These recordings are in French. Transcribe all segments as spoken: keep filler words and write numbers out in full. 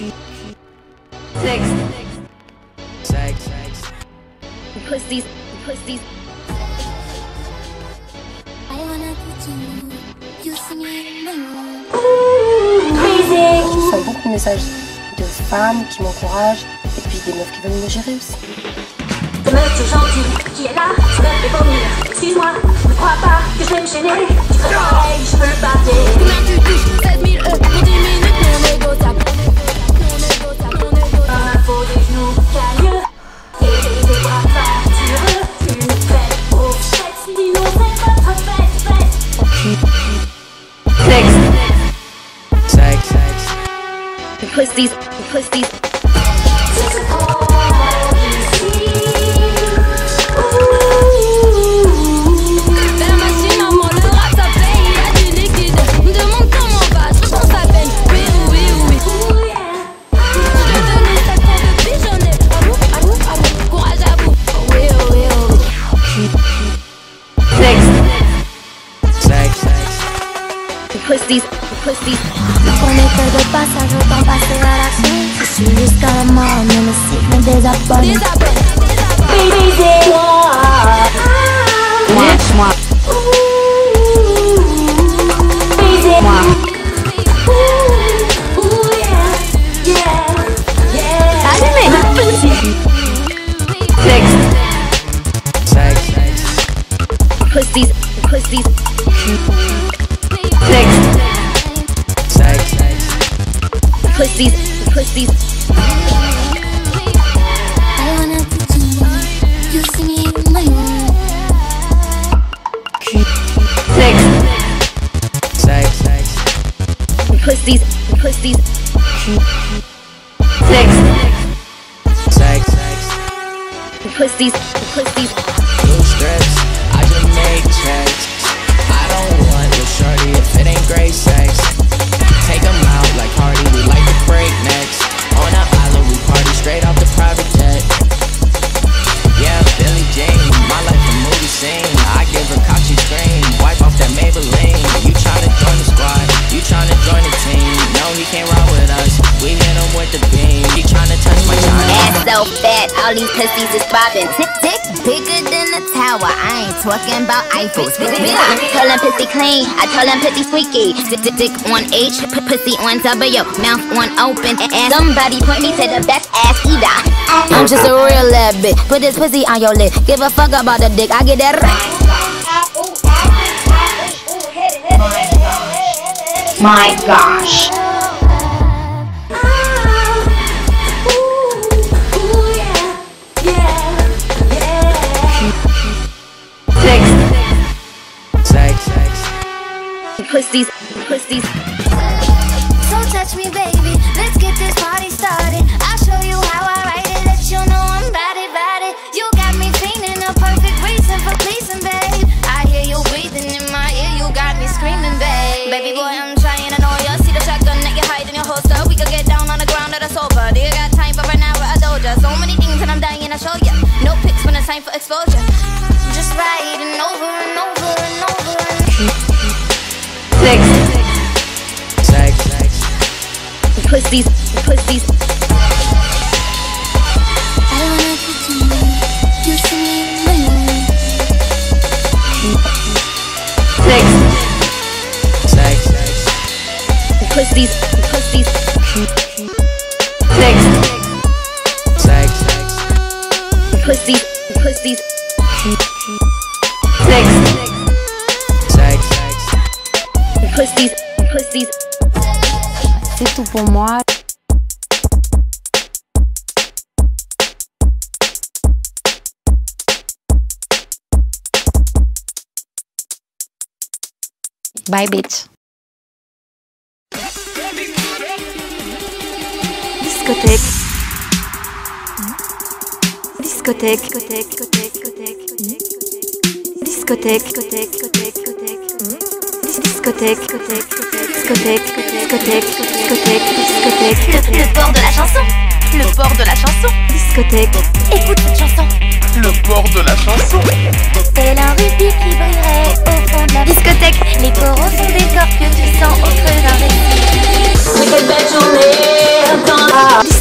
Sex. Sex. Pussies. Pussies. I wanna put you, you see me in Je reçois beaucoup de messages de femmes qui m'encouragent et puis des meufs qui veulent me gérer aussi. Ce mec tout gentil qui est là, je vais te vomir. Excuse-moi, ne crois pas que je vais me gêner. Tu veux pareil, je peux le parler. Combien tu touches? seize mille euros pour dix minutes, non négociable. Non négociable, non négociable. Dans ma peau des genoux cagneux et des bras factureux. Une fête au sexe, dis-nous c'est votre fête, fête. Sex. Sex. Sex. Pussies. Pussies. C'est ce qu'on ici. Fais la machine en moi, le rap ça paye, il y a du liquide. Me demande comment va, je pense à peine. Oui, oui, oui. Oh yeah. Je vais donner cette fois de pigeonner. À vous, à vous, à vous. Courage à vous. Oh oui, oh oui, oh oui. Sex. Sex. Sex. Pussies. Pussies. On est que de passage, autant passer à l'action. Je suis jusqu'à la mort, mais le cycle me désabonne. Désabonne, Baisez-moi. Moi. Baisez-moi. Ooh yeah, yeah, yeah. Allumez. Sex. Sex. Sex. Pussies. Pussies. Sex. Sex. Sex. Pussies. Pussies. I wanna put you, you see me in my room. Sex. Sex. Sex. Pussies. Pussies. Sex. Sex. Sex. Pussies. Pussies. Blue strips, I just make checks. I don't want no shorty if it ain't great sex. Take 'em out like Hardy, we like to break necks. On the island, we party straight off the private jet. Yeah, Billie Jean, my life a movie scene. I give her cock, she scream, wipe off that Maybelline. You tryna join the squad, you tryna join the team. No, he can't ride with us, we hit him with the beam. He tryna touch my China. Ass so fat, all these pussies is bobbing. Tick tick, bigger than a tower. I ain't talking about Eiffels. Told him pussy clean, I told him pussy squeaky. Dick, dick, dick on H, p pussy on W, mouth on open. Ass. Somebody point me to the best ass eater. I'm just a real lad bitch. Put this pussy on your lip. Give a fuck about the dick. I get that right. My gosh. Sex. Sex. Sex. Pussies. Pussies. So touch me, baby. Let's get this party started. I'll show you how I write it. Let you know I'm about it, about it. You got me feeling a perfect reason for pleasing, babe. I hear you breathing in my ear. You got me screaming, babe. Baby boy, I'm trying to know ya. See the shotgun that you hide in your holster. We could get down on the ground at a sofa. Do you got time for an hour? I told ya. So many things and I'm dying to show ya. No pics when it's time for exposure. Just writing over and over and over and Sex. Sex. Sex. Pussies. Pussies. I wanna put you, you see me in my room. Sex. Sex. Sex. Pussies. Pussies. Sex. Sex. Sex. Pussies. Pussies. Sex. Sex. Sex. Pussies. Pussies. C'est tout pour moi. Bye, bitch. Discothèque. Discothèque. Discothèque. Discothèque. Discothèque. Discothèque. Discothèque. Discothèque. Discothèque. Discothèque. Le port de la chanson. Le port de la chanson. Discothèque. Écoute cette chanson. Le port de la chanson. Tel un rubis qui brillerait au fond de la discothèque. Les coraux sont des corps que tu sens au creux d'un récit. Mais quelle belle journée dans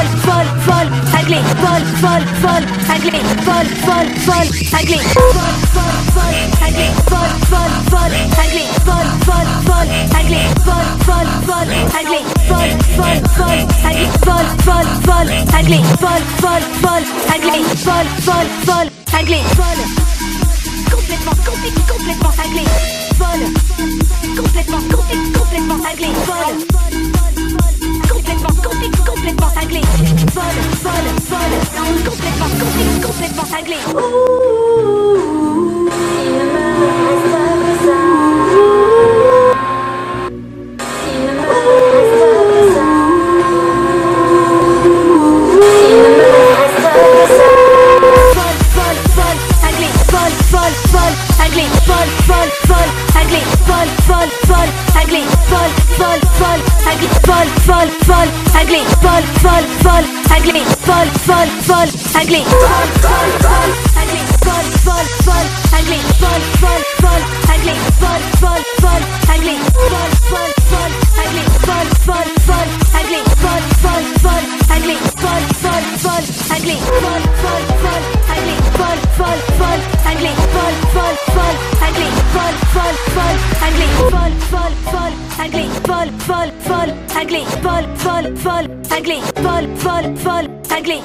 folle, folle, folle, cinglée, folle, folle, folle, cinglée, folle, folle, folle, cinglée, folle, folle, folle, cinglée, folle, folle, folle, cinglée, folle, folle, folle, cinglée, folle, folle, folle, cinglée, folle, folle, folle, cinglée, folle, folle, folle, cinglée, folle, folle, folle, cinglée, folle, folle, folle, cinglée, folle, complètement, complètement, complètement cinglée, folle, complètement, complètement, complètement cinglée, folle. Complètement, complètement, complètement cinglé. Folle, folle, folle. Complètement, complètement, complètement cinglé. Folle, folle, cinglée, folle, folle, folle, cinglée, folle, folle, folle, cinglée, folle, folle, folle, cinglée, folle, folle, folle, cinglée, folle, folle, folle, cinglée, folle, folle, folle, cinglée, folle, folle, folle, cinglée, folle, folle, folle, cinglée, folle, folle, folle, cinglée, folle, folle, folle, cinglée, folle, folle, folle, cinglée, folle, folle, folle, cinglée, folle, folle, folle, cinglée, folle, folle, folle, cinglée, folle, folle, folle, cinglée, folle, folle, folle, cinglée, folle, folle, folle, cinglée, folle, folle, folle, cinglée.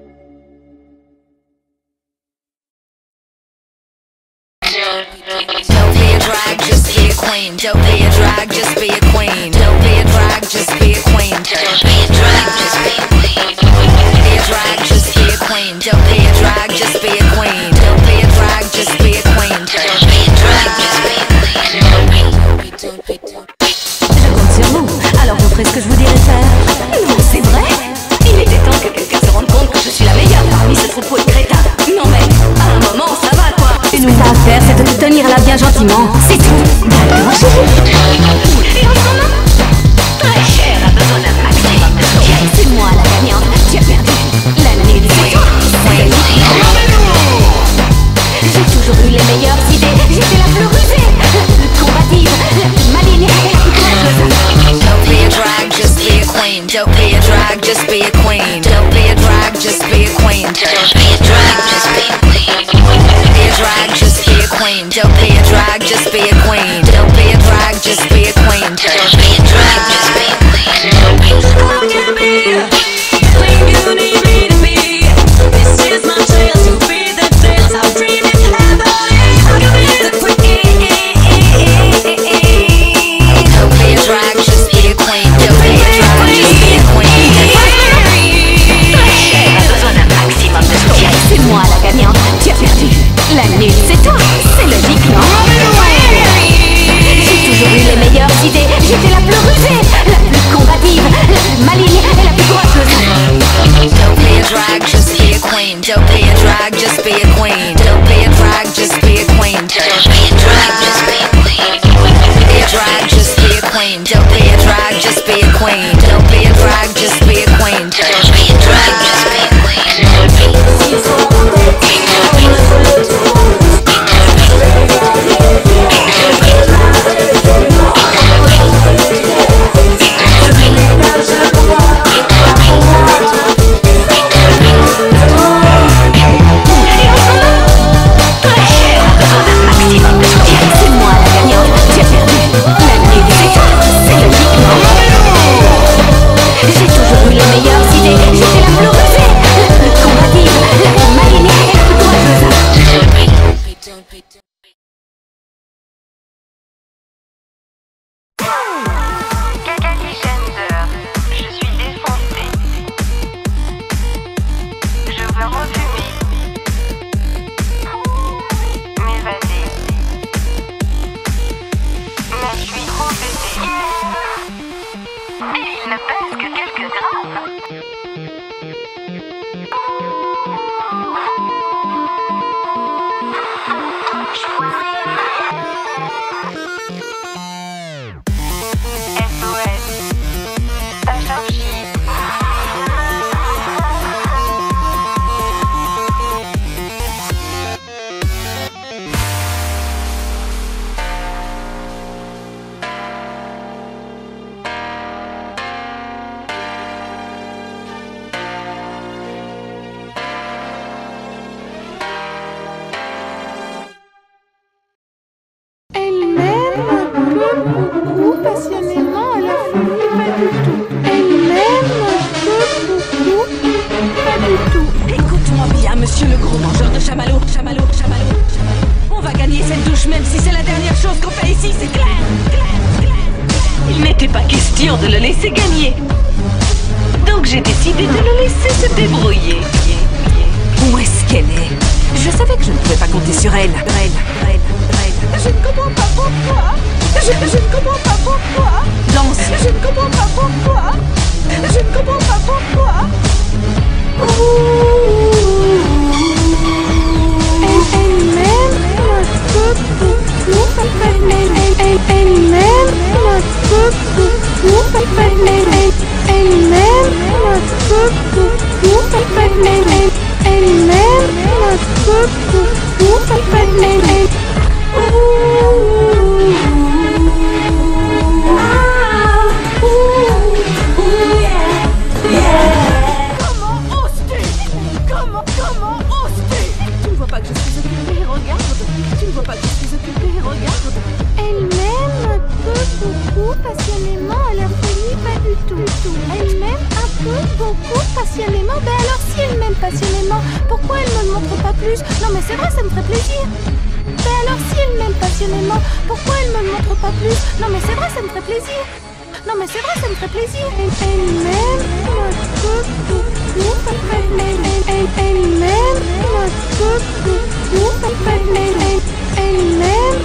Don't be a drag, just be a queen. Don't be a drag, just be a queen. Don't be a drag, just be a queen. Don't be a drag, just be a queen. Be a drag, just be a queen. Don't be a drag, just be a queen. Don't be a drag, just be a queen. Don't be a drag, just be a queen. Je compte sur vous, alors vous ferez ce que je vous dirai de faire. Non, c'est vrai. Il était temps que quelqu'un se rende compte que je suis la meilleure parmi ce troupeau de crétins. Non mais, à un moment, ça va quoi. Et nous, t'as à faire, c'est de te tenir là bien gentiment. C'est tout. D'accord, chérie. Et en ce moment, très cher a besoin d'un maximum de soutien. C'est moi la gagnante. Tu as perdu. La nuit, c'est toi. J'ai toujours eu les meilleures idées. J'étais la plus rusée, la plus combative, la plus maligne et la plus courageuse. Don't be a drag, just be a queen. Don't be a drag, just be a queen. Don't be a drag, just be a queen. Don't be a drag, just be a queen. Be a drag, just be a queen. Don't be a drag, just be a queen. Don't be a drag, just be a queen. Don't be a drag, just be a queen. How can be feeling you need me to be? This is my chance to be the dance I'm dreaming heavily. How can be the queen? Don't be a drag, just be a queen. Don't be a drag, just be a queen. A besoin d'un maximum de soutien. C'est moi la gagnante. Tu as perdu. La nuit, c'est toi. C'est logique, non? J'ai toujours eu les meilleures idées. J'étais la plus rusée, la plus combative, la plus maligne et la plus courageuse. Don't be a drag, just be a queen. Don't be a drag, just be a queen. Don't be a drag, just be a queen. Don't be a drag, just be a queen. Be a drag, just be a queen. Don't be a drag, just be a queen. Don't be a drag, just be a queen. Don't be a drag, just be a queen. C'est moi la gagnante. Tu as perdu. La nuit, c'est toi. C'est logique, non? question de le laisser gagner. Donc j'ai décidé de le laisser se débrouiller. Où est-ce qu'elle est? Je savais que je ne pouvais pas compter sur elle. Elle, elle, elle. Je ne comprends pas pourquoi. Je, je ne comprends pas pourquoi. Danse. Je ne comprends pas pourquoi. Je ne comprends pas pourquoi. Passionnément, ben alors si elle m'aime passionnément, pourquoi elle ne me montre pas plus? Non mais c'est vrai, ça me ferait plaisir. Ben alors si elle m'aime passionnément, pourquoi elle me montre pas plus? Non mais c'est vrai, ça me ferait plaisir. Non mais c'est vrai, ça me ferait plaisir. Elle, elle m'aime, elle m'aime, elle, elle m'aime, elle m'aime,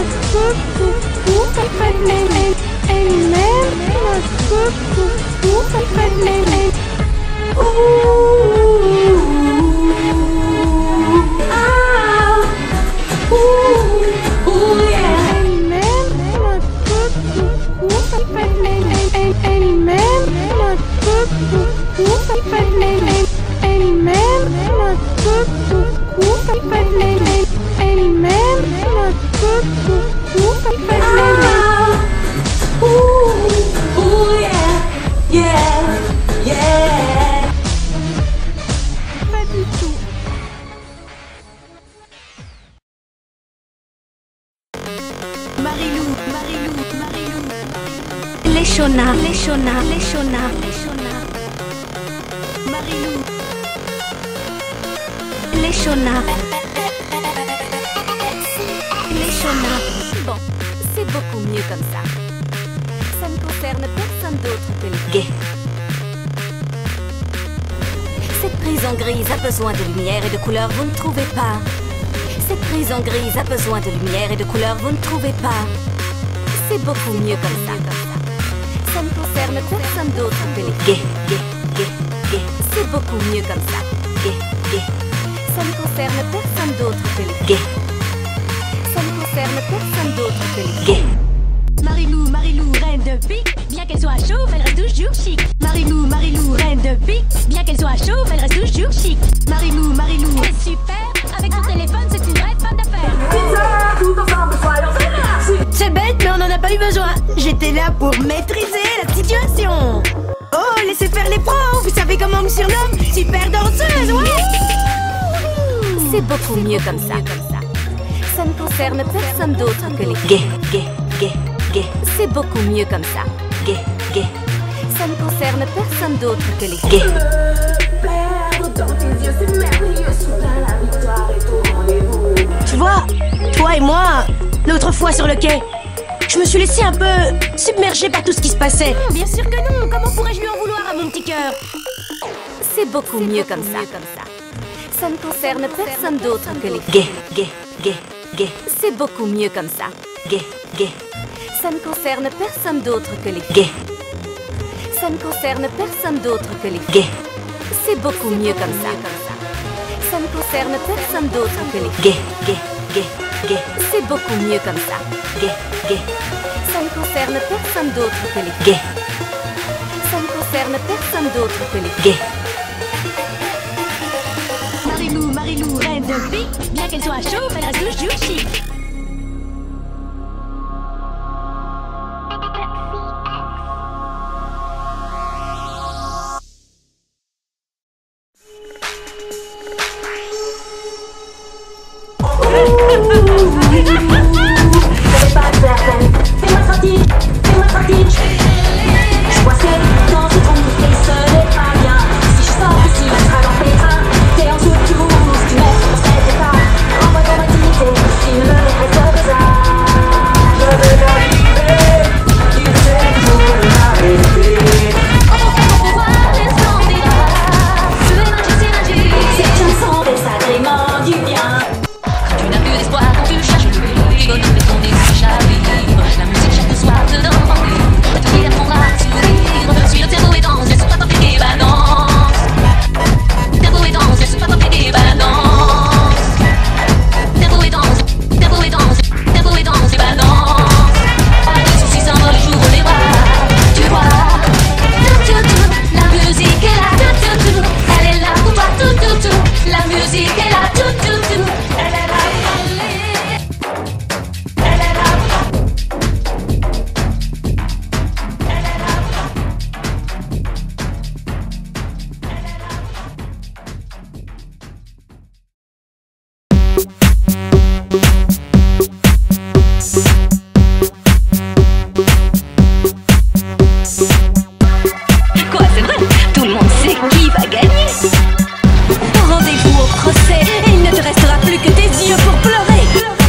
Les Shona, les Shona, les Shona, les Shona. Marilou. Les Shona. Les Shona. Bon, c'est beaucoup mieux comme ça. Ça ne concerne personne d'autre que les gays. Cette prison grise a besoin de lumière et de couleur, vous ne trouvez pas? Cette prison grise a besoin de lumière et de couleur, vous ne trouvez pas? C'est beaucoup mieux comme ça. Ça ne concerne personne d'autre que les gays, gays, gays, gays. C'est beaucoup mieux comme ça. Gays, gays. Ça ne concerne personne d'autre que les gays. Ça ne concerne personne d'autre que les gays. Marilou, Marilou, reine de pique. Bien qu'elle soit chauve, elle reste toujours chic. Marilou, Marilou, reine de pique. Bien qu'elle soit chauve, elle reste toujours chic. Marilou, Marilou, elle est super. Avec son téléphone, c'est une vraie femme d'affaires. C'est bête, mais on n'en a pas eu besoin. J'étais là pour maîtriser la situation. Oh, laissez faire les pros. Vous savez comment on me surnomme? Super danseuse, ouais. C'est beaucoup mieux comme ça. Ça ne concerne personne d'autre que les gays, gays, gays, gays. C'est beaucoup mieux comme ça. Gays, gays. Ça ne concerne personne d'autre que les gays. Tu vois, toi et moi, l'autre fois sur le quai, je me suis laissé un peu submerger par tout ce qui se passait. Non, bien sûr que non. Comment pourrais-je lui en vouloir à mon petit cœur? C'est beaucoup mieux comme ça. Ça ne concerne personne d'autre que les gays, gays, gays, gays. C'est beaucoup mieux comme ça. Gays, gays. Ça ne concerne personne d'autre que les gays. Ça ne concerne personne d'autre que les gays. C'est beaucoup mieux comme ça. Ça ne concerne personne d'autre que les gays, gays, gays, gays. C'est beaucoup mieux comme ça. Gays, gays. Ça ne concerne personne d'autre que les gays. Ça ne concerne personne d'autre que les gays. Marilou, Marilou, reine de pique. Bien qu'elle soit chauve, elle reste toujours chic. C'est pas certaine, fais-moi pratique, fais-moi pratique. Je vois ce dans ce trou et ce n'est pas bien. Si je sors ici, tu seras dans tes trains. T'es en dessous de tout, si tu mets on se fait pas. Envoie ton activité, il ne me reste que ça. Je veux t'arriver, tu sais toujours le marrer. Quoi, c'est vrai? Tout le monde sait qui va gagner. Rendez-vous au procès et il ne te restera plus que tes yeux pour pleurer.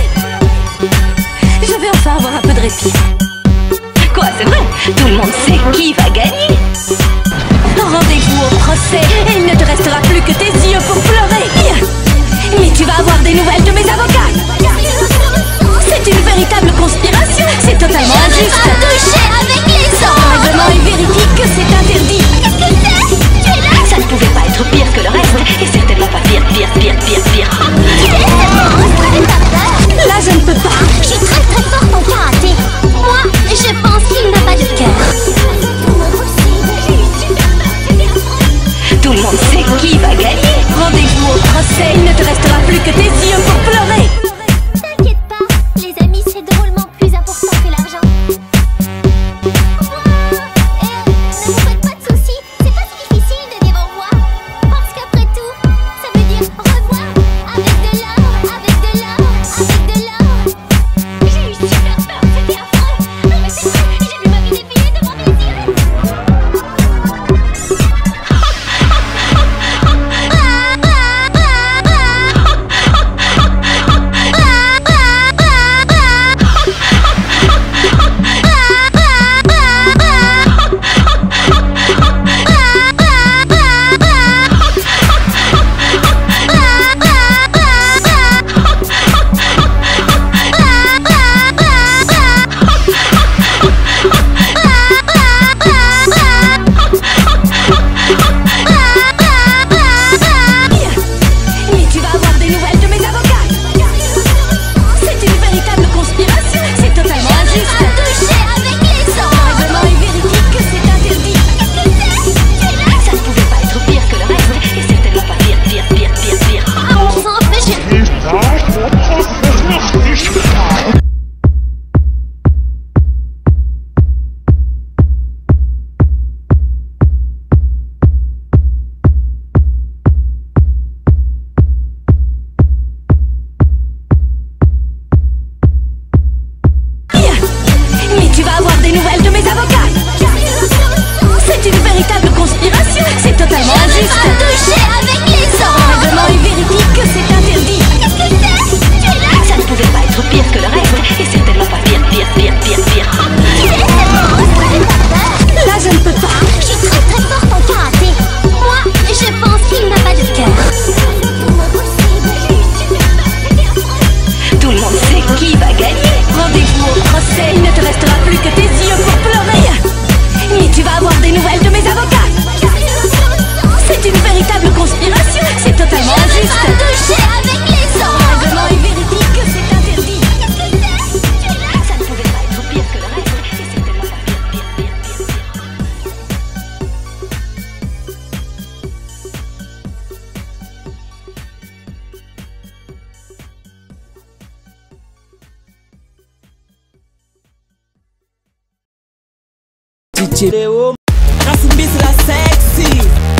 Je vais enfin avoir un peu de répit. Quoi, c'est vrai? Tout le monde sait qui va gagner. Rendez-vous au procès et il ne te restera plus que tes yeux pour pleurer. Mais tu vas avoir des nouvelles de mes avocats. C'est une véritable conspiration. C'est totalement injuste. Je vais pas toucher avec les Le autres. règlement est vérifié que c'est interdit. Qu'est-ce que c'est? Tu es là? Ça ne pouvait pas être pire que le reste. Et certainement pas pire, pire, pire, pire, pire. Tu es ce monstre avec ta peur. Là, je ne peux pas. Je suis très très forte en karaté. Moi, je pense qu'il n'a pas de cœur. Tout le monde sait qui va gagner. Rendez-vous au procès. Il ne te restera plus que tes yeux pour pleurer. T'inquiète pas, les amis, c'est drôlement plus important que l'argent. Eh, ne vous faites pas de soucis, c'est pas si difficile de dire au revoir. Parce qu'après tout, ça veut dire au revoir. Avec de l'or, avec de l'or, avec de l'or. J'ai eu super peur, c'était affreux. Non mais c'est vrai, j'ai vu ma vie défiler devant mes yeux. Mais tu vas avoir des nouvelles de mes avocats. C'est une véritable conspiration. C'est totalement injuste. Pas toucher avec les Le autres. règlement est vérifié que c'est interdit. Qu'est-ce que c'est? Tu es là? Ça ne pouvait pas être pire que le reste. Et certainement pas pire, pire, pire, pire, pire. Ah mon sang, mais je... Mais tu vas avoir des nouvelles de mes avocats. C'est une véritable conspiration. C'est totalement injuste. Pas toucher avec les Le autres. règlement est vérifié que c'est interdit. Qu'est-ce que c'est? Tu es là? Ça ne pouvait pas être pire que le reste. Et certainement pas pire, pire, pire, pire, pire. Tu es ce monstre avec ta peur. Là, je ne peux pas. Je suis très très forte en karaté. Moi, je pense qu'il n'a pas de cœur. Tout le monde sait qui va gagner. Rendez-vous au procès. Il ne te restera plus que tes yeux pour pleurer. Mais tu vas avoir des nouvelles de mes avocats. C'est une véritable conspiration. C'est totalement injuste. Pas toucher avec les Le autres. règlement est vérifié que c'est interdit. Qu'est-ce que c'est? Tu es là? Ça ne pouvait pas être pire que le reste. Et certainement pas pire, pire, pire, pire, pire. D J Léo, Rassimbi c'est la sexy.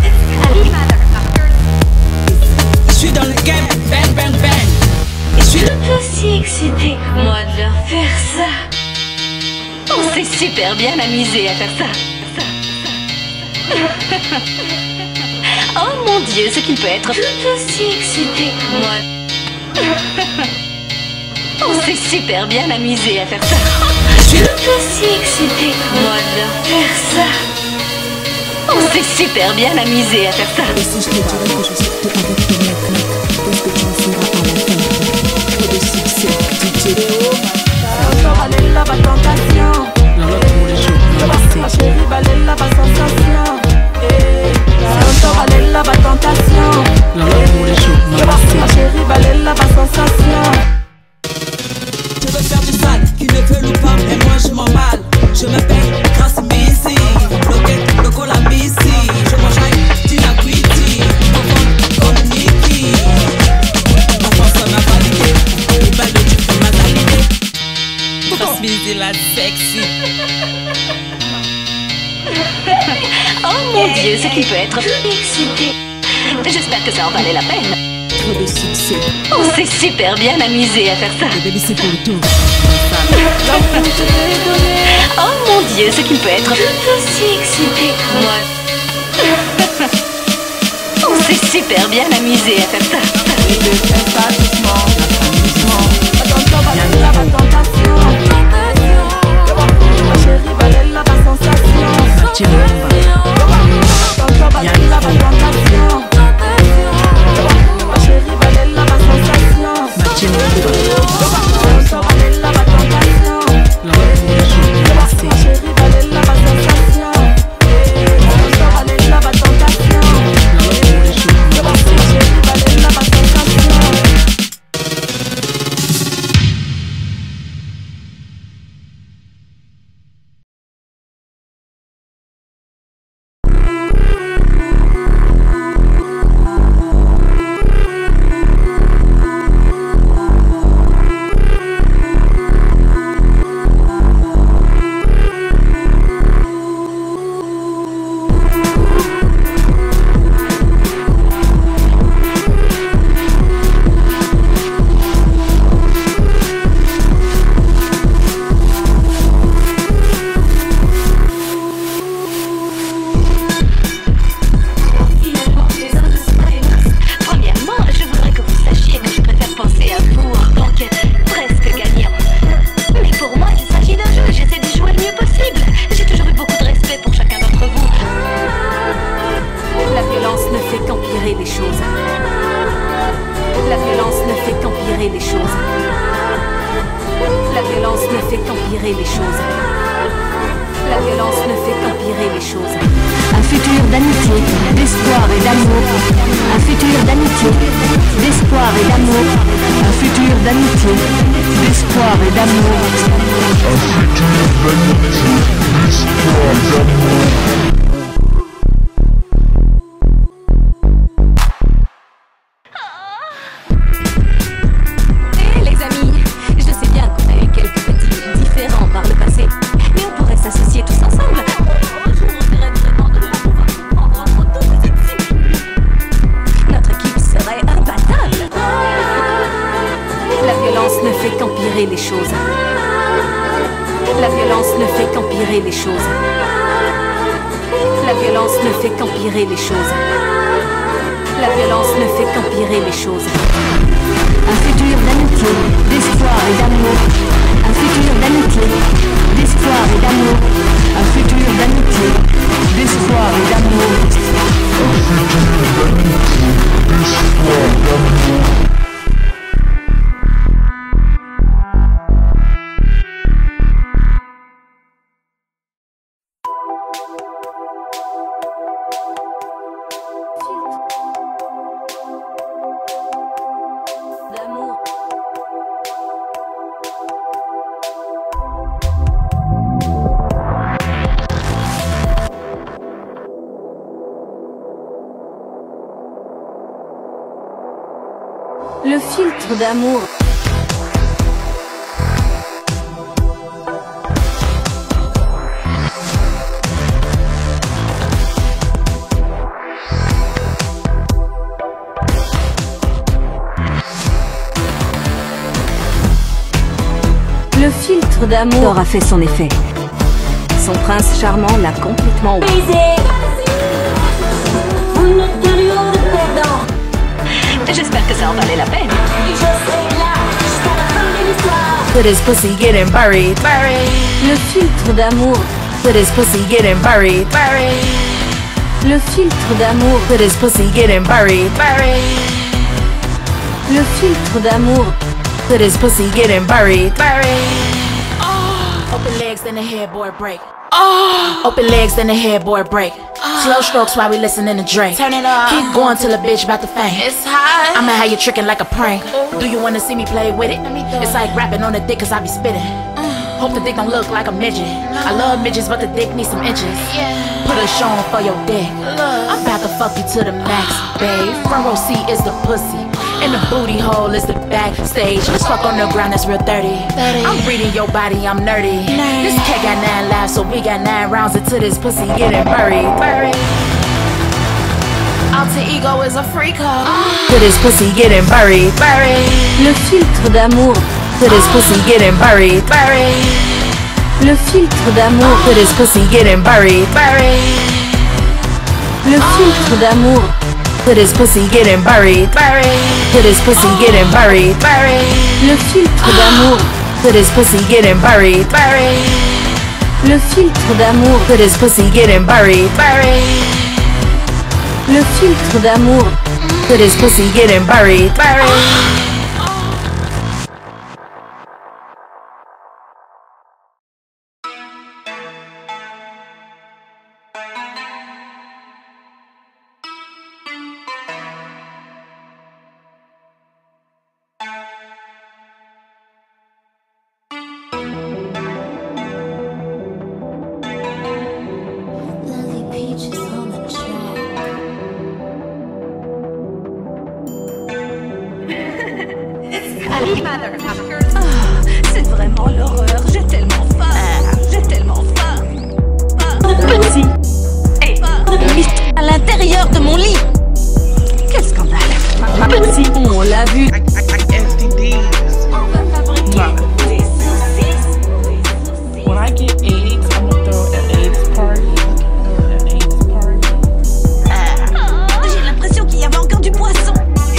Je suis dans le game, bang bang bang. Je suis Aussi excité que moi de leur faire ça. On s'est super bien amusé à faire ça. Ça, ça, ça. Oh mon Dieu, ce qu'il peut être aussi excité que moi. On s'est super bien amusé à faire ça. Je suis Aussi excité que moi de leur faire ça. On s'est super bien amusé à faire ça. Et si je te dirais que je suis tout avec tes mains, qu'est-ce que tu en feras à la fin? Trop de succès, D J Léo. Encore aller là-bas tentation. Ma chérie, balai là-bas sensation. Encore aller là-bas tentation. Ma chérie, balai là-bas sensation. Je veux faire du sale, qui ne veut lui pas, et moi je m'emballe. Je m'appelle Grâce Missy, le cola Missy. Je mange avec Tina Quitty, comme Nicky. Ma force m'a validé, les balles de tu m'a validé. Grâce Missy la sexy. Oh mon Dieu, ce qu'il peut être excité. J'espère que ça en valait la peine. Trop de succès. On s'est super bien amusé à faire ça. Et baby, c'est pour tout. Oh mon Dieu, ce qui peut être tout aussi excité que moi. On s'est super bien amusé à faire ça. Et de faire ça doucement, doucement. Ma chérie, valait la sensation. Le filtre d'amour. Le filtre d'amour a fait son effet. Son prince charmant l'a complètement brisé. Vous n'êtes qu'un duo de perdants. J'espère que ça en valait la peine. Je serai là jusqu'à la fin de l'histoire. With his pussy getting buried, buried. Le filtre d'amour. With his pussy getting buried, buried. Le filtre d'amour. With his pussy getting buried, buried. Le filtre d'amour. With his pussy getting buried, buried. Oh. Open legs, then the headboard break. Oh. Open legs, then the headboard break. Slow strokes while we listening to Drake. Turn it up. Keep going till a bitch about to faint. It's hot. I'ma have you tricking like a prank. Do you wanna see me play with it? It's like rapping on the dick cause I be spitting. Hope the dick don't look like a midget. I love midgets but the dick needs some inches. Put a show on for your dick. I'm about to fuck you to the max, babe. Front row seat is the pussy. And the booty hole is the backstage. Let's fuck on the ground, that's real dirty. I'm reading your body, I'm nerdy. This cat got nine lives, so we got nine rounds until this pussy getting buried. Buried. alter ego is a freak hoe. Put his pussy getting buried, buried. Le filtre d'amour. Put his pussy getting buried, buried. Le filtre d'amour. Put his pussy getting buried, buried. Le filtre d'amour. Put his pussy getting buried, buried. Put his pussy getting buried, buried. Le filtre d'amour. Put his pussy getting buried, buried. Le filtre d'amour. Put his pussy getting buried, buried. Le filtre d'amour. Put his pussy getting buried, buried. C'est vraiment l'horreur, j'ai tellement faim, j'ai tellement faim. Petit. Et à l'intérieur de mon lit. Quel scandale. Petit. On l'a vu. When I get AIDS, I'm gonna throw an AIDS party. An AIDS party. J'ai l'impression qu'il y avait encore du poisson.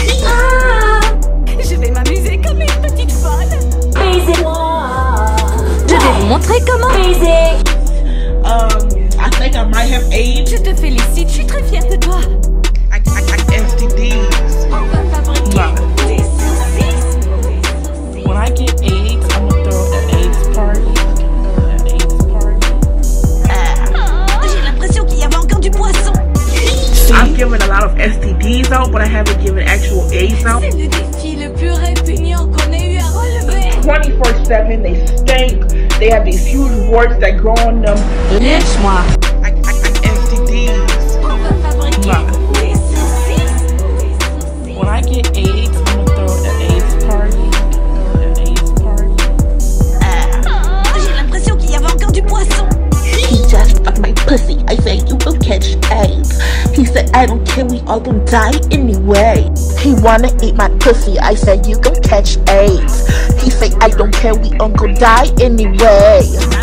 Je vais m'amuser comme une petite folle. Baisez-moi. Je vais vous montrer comment. Baiser. Um, I think I might have AIDS. Je te félicite, je suis très fière de toi. I, I, I S T Ds. On va fabriquer des saucisses. When I get AIDS, I'm gonna throw an AIDS party. An AIDS party. J'ai l'impression qu'il y avait encore du poisson. I've given a lot of S T Ds out, but I haven't given actual AIDS out. C'est le défi le plus répugnant qu'on ait eu à relever. twenty-four seven, they stink. They have these huge warts that grow on them. Lèche-moi. I, I, I S T Ds. On va fabriquer des saucisses. When I get AIDS, I'm gonna throw an AIDS party. An AIDS party. J'ai l'impression qu'il y avait encore du poisson. He just fucked my pussy. I said, you will catch AIDS. He said, I don't care, we all gonna die anyway. He wanna eat my pussy. I said, you gon' catch AIDS. He said, I don't care, we all gonna die anyway.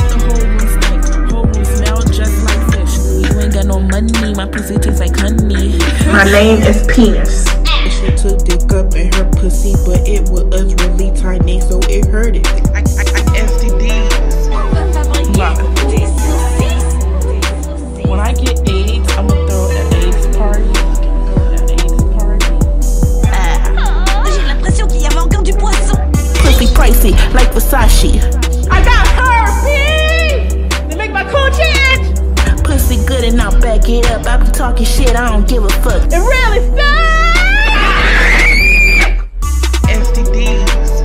No money, my pussy tastes like honey. My name is Penis. She took dick up in her pussy, but it was really tiny, so it hurted. I, I, I S T Ds. When I get AIDS, I'm gonna throw an AIDS party. An AIDS party. J'ai l'impression qu'il y avait encore du poisson. Pussy pricey, like Versace. I got herpes! They make my coochie itch! Pussy good and I'll back it up. I be talking shit, I don't give a fuck. It really sucks! S T Ds.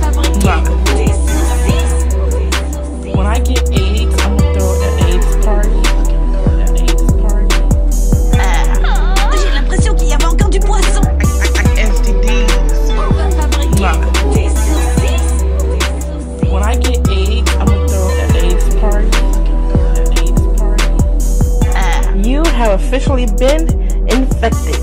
When I get AIDS, I'm gonna throw an AIDS party. An AIDS party. J'ai l'impression qu'il y avait encore du poisson. I, I, I S T Ds. When I get AIDS, I'm gonna throw an AIDS party. An AIDS party. You have officially been infected.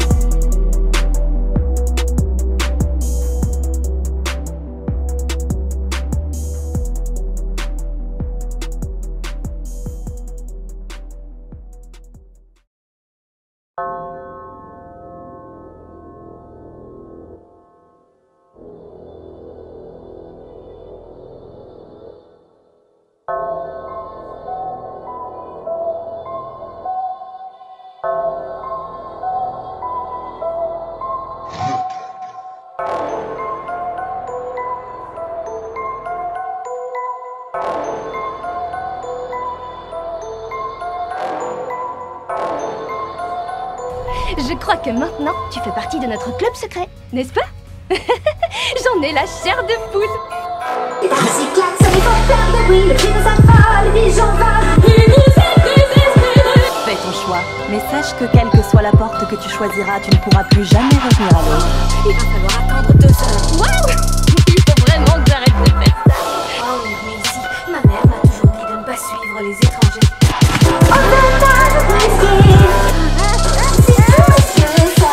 Je crois que maintenant, tu fais partie de notre club secret, n'est-ce pas? J'en ai la chair de poule. Les taxis klaxonnent, ils font plein de bruit, le film s'affole, les gens valent, ils nous aident désespérés. Fais ton choix, mais sache que quelle que soit la porte que tu choisiras, tu ne pourras plus jamais revenir à l'autre. Il va falloir attendre deux heures. Waouh! Il faut vraiment que j'arrête de faire ça. Oh oui, mais ici, ma mère m'a toujours dit de ne pas suivre les étrangers. On ne t'a pas précis, si tout ce que ça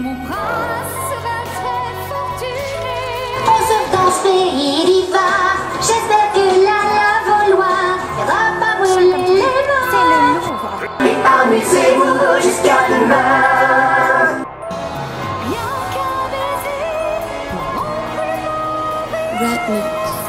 Mon prince sera très fortuné. On se dans ce pays divin. J'espère que la lave au loin viendra pas brûler les mains. C'est le Louvre. Et amusez-vous jusqu'à demain. Rien qu'un baiser pour rompre le Rap me.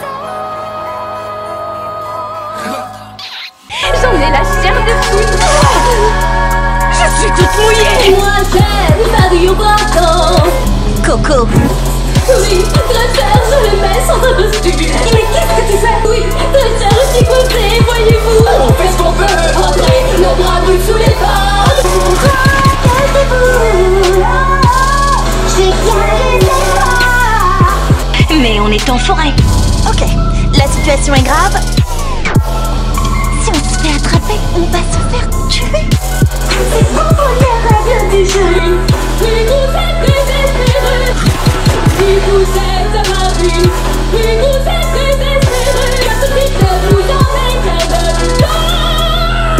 J'en ai la chair de poule. Je suis toute mouillée. Moi j'aime Mario Bros. Coco. Oui, très cher, je le mets sans un costume. Mais qu'est-ce que tu fais? Oui, très cher, je suis coincée, voyez-vous. On fait ce qu'on veut. Entrez, nos bras brûlent sous les portes. Regardez-vous. Je vais bien les voir. Mais on est en forêt. Ok, la situation est grave. Si on se fait attraper, on va se faire tuer. C'est bon pour les règles du jeu. Et vous êtes désespérés. Et vous êtes à ma vue. Et vous êtes désespérés. La petite vous emmène à la village.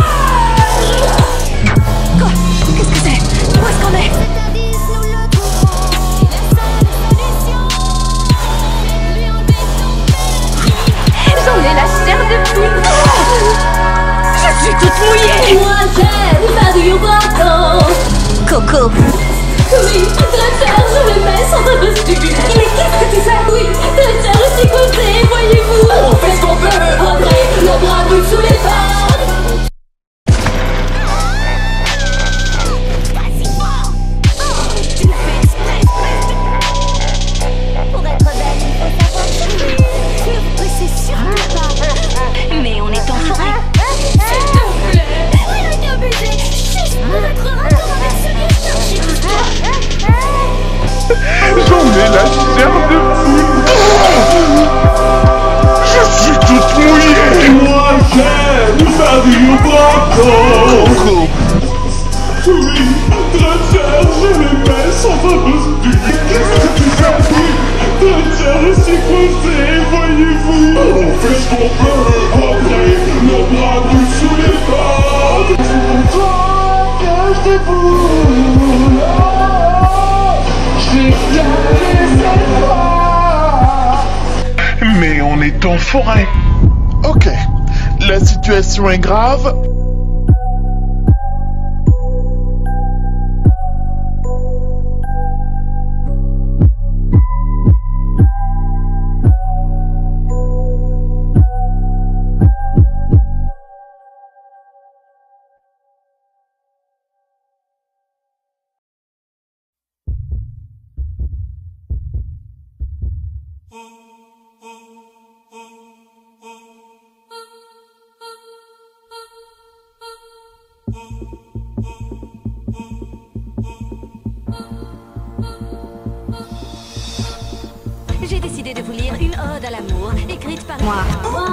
Quoi? Qu'est-ce que c'est? Où est-ce qu'on est? cet indice, nous le trouverons. La seule solution, c'est lui enlever son J'en ai la chair de poule. Je suis toute mouillée. Moi j'aime Mario Bros. Coco. Oui, très cher, je le mets sans un costume. Mais qu'est-ce que tu fais? Oui, très cher, je suis coincée, voyez-vous. On fait ce qu'on veut. Entrez, nos bras brûlent sous les portes. Pour être belle, il faut savoir sourire. Ne pressez surtout pas. Mais on est en forêt. S'il te plaît. Oui, on est abusé. Juste pour notre rapport avec ce mystère. J'en ai la chair de poule. Je suis toute mouillée. Moi j'aime Mario Bros. Oui, très cher, je le mets sans un costume. Qu'est-ce que tu fais? Oui, très cher, je suis coincé, voyez-vous. On fait ce qu'on peut. Entrez, nos bras brûlent sous les portes. Regardez-vous. J'ai bien laissé voir. Mais on est en forêt. Ok, la situation est grave. J'ai décidé de vous lire une ode à l'amour, écrite par moi.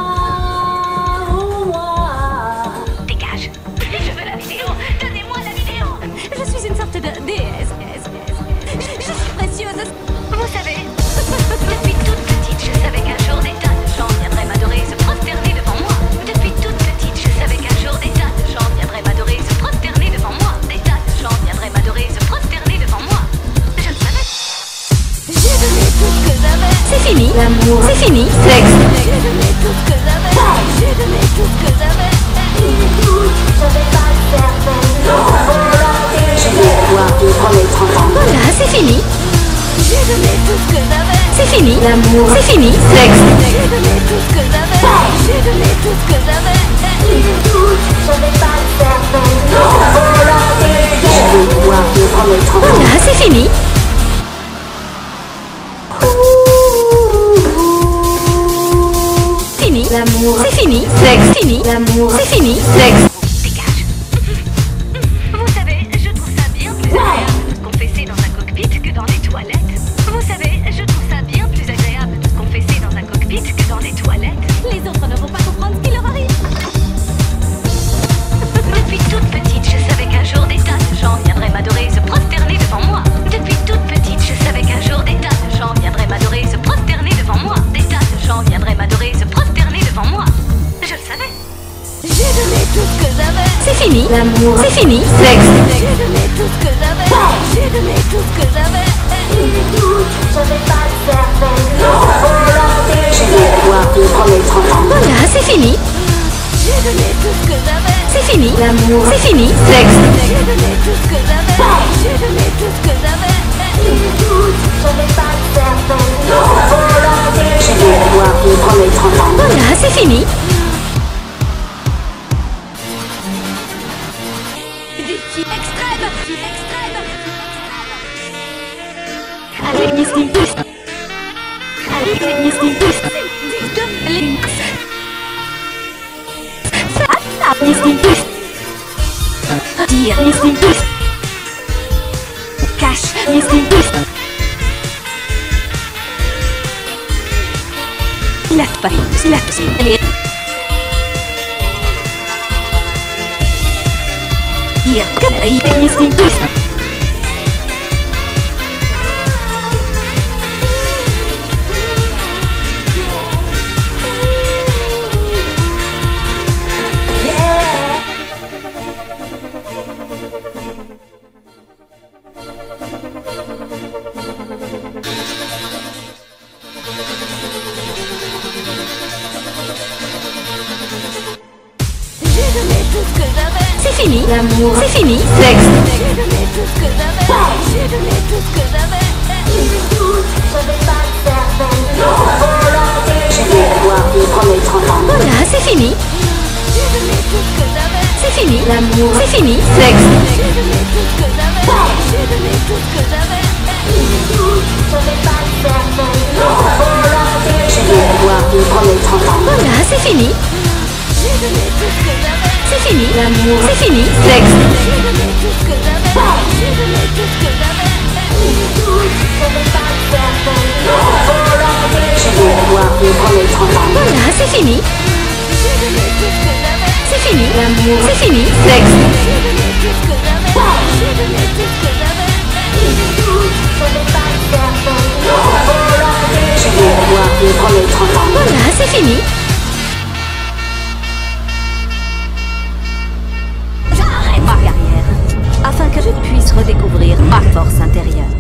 Dégage. Je veux la vidéo. Donnez-moi la vidéo. Je suis une sorte de déesse. Je suis précieuse. Vous savez, depuis toute petite, je savais qu'un jour des tas de gens viendraient m'adorer, se prosterner devant moi. Depuis toute petite, je savais qu'un jour des tas de gens viendraient m'adorer, se prosterner devant moi. Des tas de gens viendraient m'adorer, se prosterner devant moi. Je le savais. J'ai donné tout ce que j'avais. C'est fini. L'amour. C'est fini. Sexe. J'ai donné tout ce que j'avais. J'ai donné tout ce que j'avais. Je vais pas le faire belle. Je vais pouvoir vivre mes trente ans. Voilà, c'est fini. J'ai donné tout ce que j'avais. C'est fini. L'amour. C'est fini. Sexe. J'ai donné tout ce que j'avais. J'ai donné tout ce que j'avais. Je vais pas le faire belle. Je vais pouvoir vivre mes trente ans. Voilà, c'est fini. Fini. L'amour. C'est fini. Sexe. Fini. L'amour. C'est fini. Sexe. Dégage. Vous savez, je trouve ça bien plus agréable de se confesser dans un cockpit que dans les toilettes. Vous savez, je trouve ça bien plus agréable de se confesser dans un cockpit que dans les toilettes. Les autres ne vont pas comprendre ce qui leur arrive. Depuis toute petite, je savais qu'un jour des tas de gens viendraient m'adorer, se prosterner devant moi. Depuis toute petite, je savais qu'un jour des tas de gens viendraient m'adorer, se prosterner devant moi. Des tas de gens viendraient m'adorer, se prosterner devant moi. Je le savais. J'ai donné tout ce que L'amour. C'est fini. Sexe. J'ai donné tout ce que j'avais. J'ai donné tout ce que j'avais. J'avais pas de cervelle, non volonté. J'ai les pouvoirs de prendre les trente ans. Voilà, c'est fini. J'ai donné tout ce que j'avais. C'est fini. L'amour. C'est fini. Sexe. J'ai donné tout ce que j'avais. J'ai donné tout ce que j'avais. J'avais pas de cervelle, non volonté. J'ai les pouvoirs de prendre les trente ans. Voilà, c'est fini. Défi extrême. Extrême. Avec Misty. Avec Misty. De Lynx. Misty. Dire. Misty. Cache. Misty. La paille. La paille. Dire. Misty. J'ai donné tout ce que j'avais. C'est fini. L'amour. C'est fini. Sexe. J'ai donné tout ce que j'avais. J'ai donné tout ce que j'avais. J'avais pas de cervelle, non volonté. J'ai les pouvoirs de prendre les trente ans. Voilà, c'est fini. J'ai donné tout ce que j'avais. C'est fini. L'amour. C'est fini. Sexe. J'ai donné tout ce que j'avais. J'ai donné tout ce que j'avais. J'avais pas de cervelle, non volonté. J'ai les pouvoirs de prendre les trente ans. Voilà, c'est fini. J'ai donné tout ce que j'avais. C'est fini. L'amour. C'est fini. Sexe. J'ai donné tout ce que j'avais. J'ai donné tout ce que j'avais. J'avais pas de cervelle, non volonté. J'ai les pouvoirs de prendre les trente ans. Voilà, c'est fini. J'ai donné tout ce que j'avais. C'est fini. L'amour. C'est fini. Sexe. J'ai donné tout ce que j'avais. J'ai donné tout ce que j'avais. J'avais pas de cervelle, non volonté. J'ai les pouvoirs de prendre les trente ans. Voilà, c'est fini. J'arrête ma carrière afin que je puisse redécouvrir ma force intérieure.